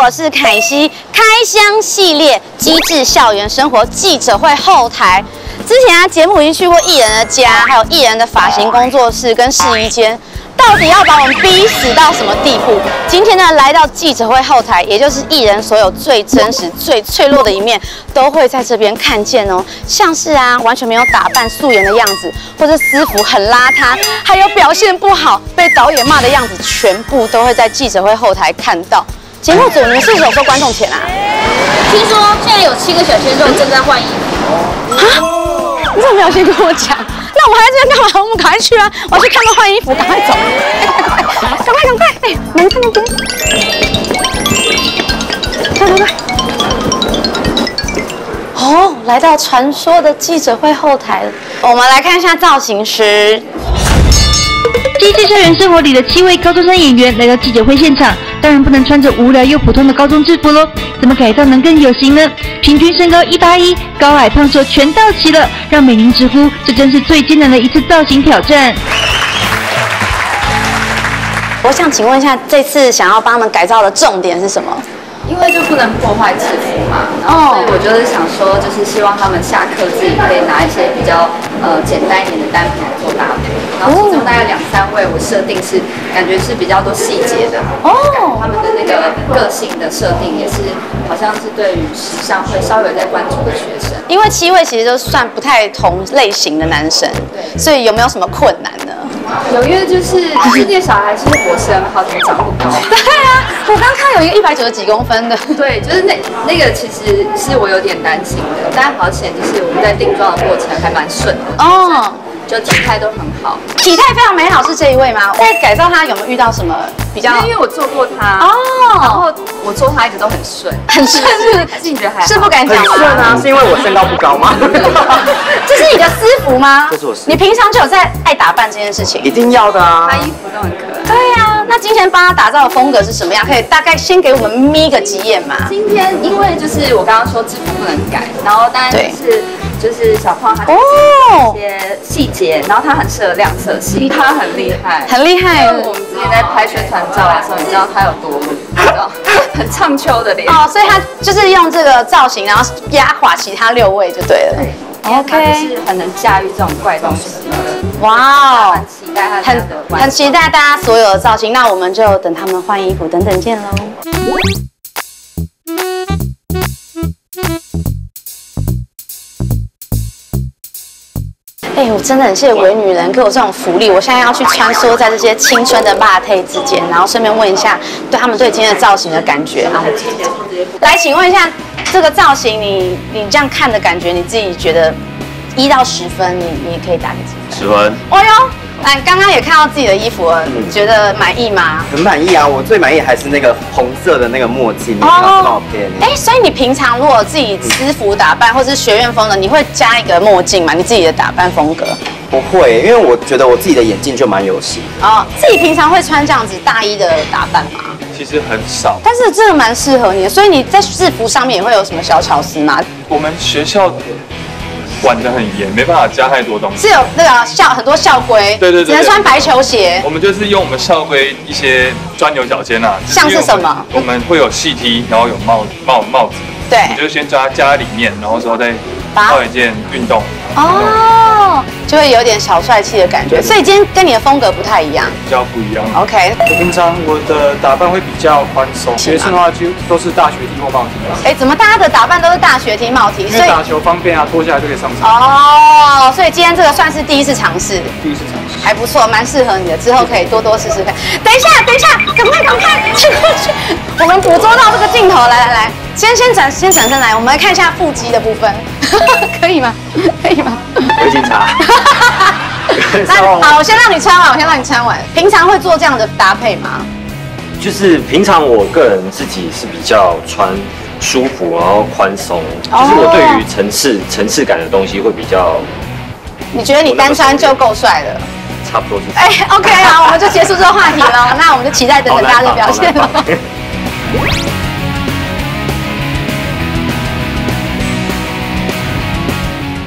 我是凯西，开箱系列机智校园生活记者会后台。之前节目已经去过艺人的家，还有艺人的发型工作室跟试衣间。 到底要把我们逼死到什么地步？今天呢，来到记者会后台，也就是艺人所有最真实、最脆弱的一面，都会在这边看见哦。像是完全没有打扮、素颜的样子，或者私服很邋遢，还有表现不好被导演骂的样子，全部都会在记者会后台看到。节目组，你们是不是有收观众钱啊？ 听说现在有7个小鲜肉正在换衣服。 啊？你怎么没有先跟我讲？ 那我们还在这边干嘛？我们赶快去啊！我要去看他换衣服，赶快走！赶快！哎，你们看那边，快！哦，来到传说的记者会后台了。我们来看一下造型师。 机智校园生活里的7位高中生演员来到记者会现场，当然不能穿着无聊又普通的高中制服咯，怎么改造能更有型呢？平均身高181，高矮胖瘦全到齐了，让美玲直呼这真是最艰难的一次造型挑战。 我想请问一下，这次想要帮他们改造的重点是什么？ 因为就不能破坏制服嘛，然后所以我就是想说，就是希望他们下课自己可以拿一些比较简单一点的单品来做搭配，然后其中大概2、3位我设定是感觉是比较多细节的哦，他们的那个个性的设定也是好像是对于时尚会稍微有在关注的学生， 因为7位其实都算不太同类型的男生，所以有没有什么困难呢？ 有因为就是世界小孩是活生，好怎么长不高？ 对啊，我刚看有一个190几公分的。 对，就是那个其实是我有点担心的，但好险就是我们在定妆的过程还蛮顺的哦，就体态都很好， 体态非常美好是这一位吗？在改造他有没有遇到什么比较？ 因为我做过他哦，然后我做他一直都很顺， 很顺是自己觉得还是不敢讲吗？ 很顺啊，是因为我身高不高吗？ 这是你的私服吗？ 这是我私服。 你平常就有在爱打扮这件事情？ 一定要的啊， 他衣服都很可爱。 对呀，那今天帮他打造的风格是什么样？可以大概先给我们眯个几眼嘛？ 今天因为就是我刚刚说制服不能改，然后当然就是小胖他一些细节，然后他很适合亮色系，他很厉害， 很厉害。 我们之前在拍宣传照的时候，你知道他有多很唱秋的脸哦，所以他就是用这个造型，然后压垮其他6位就对了。 对 ，OK， 他就是很能驾驭这种怪东西。 哇哦， 很期待他的很期待大家所有的造型，那我们就等他们换衣服，等等见喽。哎，我真的很谢谢伪女人给我这种福利。我现在要去穿梭在这些青春的辣妹之间，然后顺便问一下，对他们对今天的造型的感觉。来，请问一下，这个造型你这样看的感觉，你自己觉得1到10分，你可以打个几分？ 10分。 哦哟，那刚刚也看到自己的衣服了，你觉得满意吗？ 很满意啊，我最满意还是那个红色的那个墨镜，很好片。 哎，所以你平常如果自己私服打扮或是学院风的，你会加一个墨镜吗？你自己的打扮风格？ 不会，因为我觉得我自己的眼镜就蛮有型。 哦，自己平常会穿这样子大衣的打扮吗？ 其实很少， 但是这个蛮适合你的，所以你在制服上面也会有什么小巧思吗？ 我们学校管得很严，没办法加太多东西。 是有那个很多校规， 对， 只能穿白球鞋。 我们就是用我们校规一些钻牛角尖啊， 像是什么？ 我们会有细踢，然后有帽子， 对， 你就先加在里面，然后之后再套一件运动。 哦，就会有点小帅气的感觉，所以今天跟你的风格不太一样， 比较不一样。 OK， 平常我的打扮会比较宽松，学生的话就都是大学 T 或帽 T。 哎，怎么大家的打扮都是大学 T 帽 T？ 因为打球方便啊，脱下来就可以上场。 哦，所以今天这个算是第一次尝试，还不错，蛮适合你的，之后可以多多试试看。等一下，赶快，去过去，我们捕捉到这个镜头，来，先转身来，我们来看一下腹肌的部分，可以吗？ 有警察。 好，我先让你穿完。平常会做这样的搭配吗？ 就是平常我个人自己是比较穿舒服，然后宽松，就是我对于层次感的东西会比较。 你觉得你单穿就够帅了？ 差不多是。 哎 ，OK， 好，我们就结束这个话题了。那我们就期待等大家的表现了。现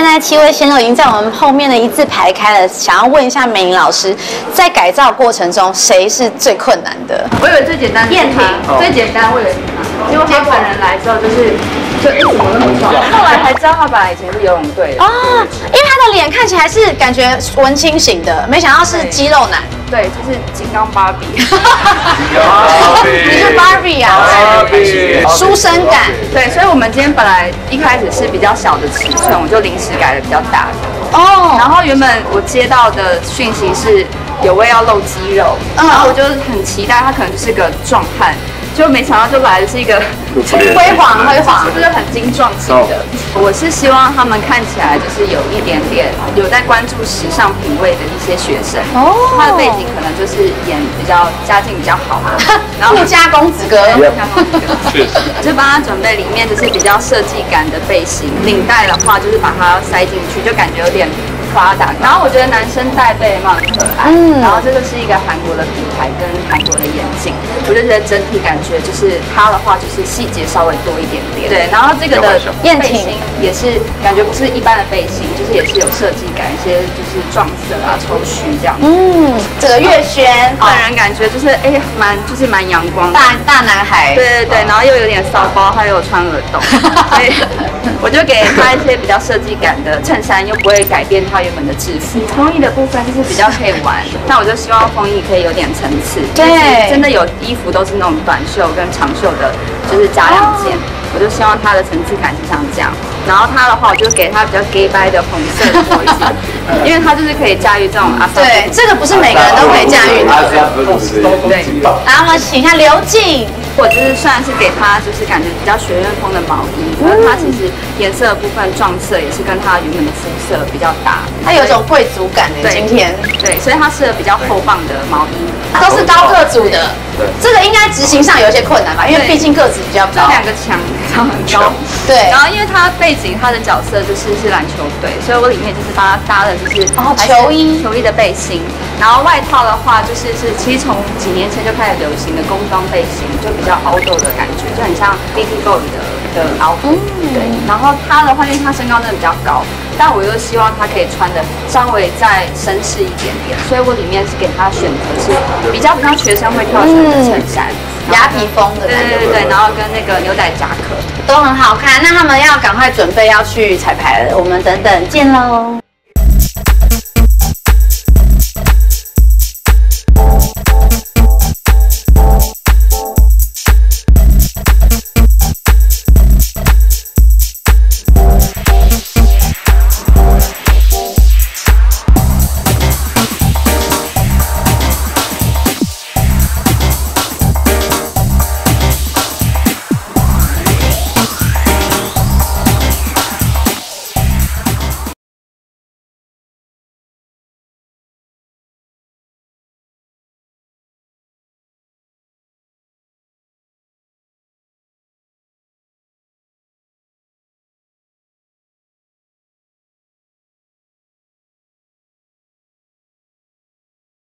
现在7位鲜肉已经在我们后面的一字排开了，想要问一下美玲老师，在改造过程中谁是最困难的？ 我以为最简单的是他，最简单我以为是他，结果他本人来之后就怎么那么壮？后来才知道他本来以前是游泳队的哦，因为他的脸看起来是感觉文青型的，没想到是肌肉男。 对，就是金刚芭比。 你是 Barbie 啊？书生感。 对，所以我们今天本来一开始是比较小的尺寸，我就临时改的比较大的。 哦。 然后原本我接到的讯息是有位要露肌肉，然后我就很期待他可能就是个壮汉。就没想到就来的是一个辉煌， 就是很精壮型的。我是希望他们看起来就是有一点点有在关注时尚品味的一些学生。哦，他的背景可能就是演比较家境比较好的， 然后富家公子哥， 确实，就帮他准备里面就是比较设计感的背心，领带的话就是把它塞进去，就感觉有点发达。然后我觉得男生戴贝蛮可爱，然后这个是一个韩国的品牌跟韩国的眼镜，我就觉得整体感觉就是它的话就是细节稍微多一点点。对，然后这个的背心也是感觉不是一般的背心，就是也是有设计感，一些就是撞色啊、抽须这样。 这个月轩本人感觉就是蛮阳光的大男孩。 对，然后又有点骚包，他又有穿耳洞，所以我就给他一些比较设计感的衬衫，又不会改变他原本的制服。风衣的部分就是比较可以玩，那我就希望风衣可以有点层次。对，真的有衣服都是那种短袖跟长袖的，就是加两件。我就希望它的层次感是像这样，然后它的话，我就给它比较 gay 白的红色的脖子，因为它就是可以驾驭这种阿萨。 对，这个不是每个人都可以驾驭的。对，然后我们请一下刘静。 或者就是虽然是给他就是感觉比较学院风的毛衣，但它其实颜色的部分撞色也是跟它原本的肤色比较搭， 它有一种贵族感的。今天对，所以它适合比较厚磅的毛衣， 都是高个组的。这个应该执行上有一些困难吧，因为毕竟个子比较高。 这两个墙很高。对，然后因为它背景它的角色是篮球队，所以我里面就是帮他搭的就是球衣的背心，然后外套的话就是其实从几年前就开始流行的工装背心，就比较 outdoor 的感觉，就很像 BTGO 的outfit。对，然后他的话，因为他身高真的比较高，但我又希望他可以穿的稍微再绅士一点点，所以我里面是给他选择是比较学生会挑选的衬衫， 雅痞风的。 对，然后跟那个牛仔夹克都很好看。那他们要赶快准备要去彩排了，我们等等见喽。